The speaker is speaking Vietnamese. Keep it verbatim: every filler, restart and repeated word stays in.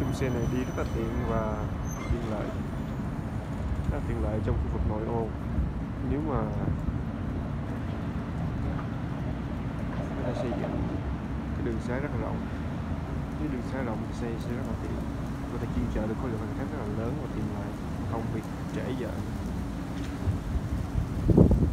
chung xe này đi rất là tiện và tiện lợi, rất là tiện lợi trong khu vực nội ô. Nếu mà người ta xây dựng cái đường xá rất là rộng, cái đường xá rộng thì xe sẽ rất là tiện, có thể chuyên chở được khối lượng hành khách rất là lớn và tiện lợi, không bị trễ giờ.